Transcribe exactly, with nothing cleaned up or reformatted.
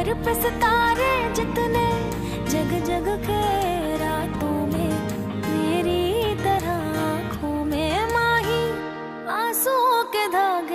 घर पे सितारे जितने जग जग के रातों में, मेरी तरह आँखों में माही आंसुओं के धागे